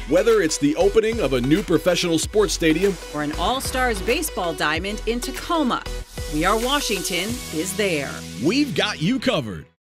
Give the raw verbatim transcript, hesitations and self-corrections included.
Whether it's the opening of a new professional sports stadium or an All-Stars baseball diamond in Tacoma, We Are Washington is there. we've got you covered.